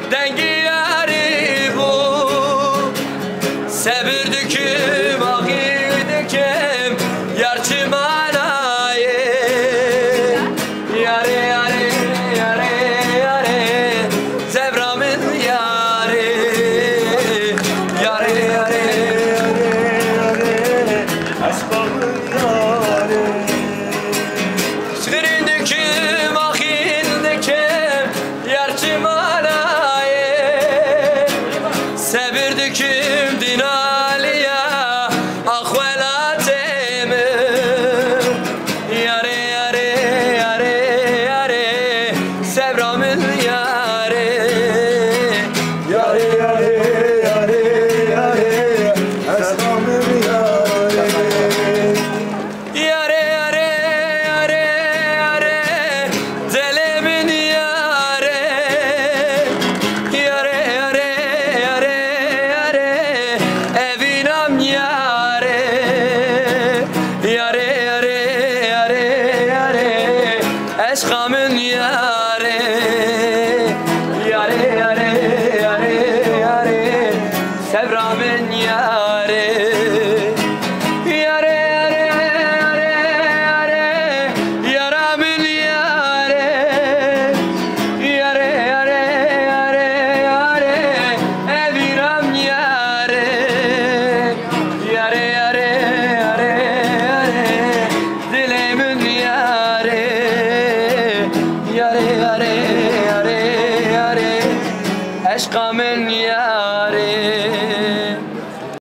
dengi yari bu. Sevirdüküm ağidüküm yarçı manayı. Yare yare yare yare Zevramın yare. Yare yare yare yare aşkımın yare. Sevirdüküm ağidüküm yarçı manayı. Sevirdüküm dinaliye ahvelatımı. Yare yare yare yare Sevramın yare. Yare yare yare yare Esramın yare. Yare yare yare yare Delimin yare. Yare yare yare yare Evinam yare. Yare yare yare yare Eşkamın yare.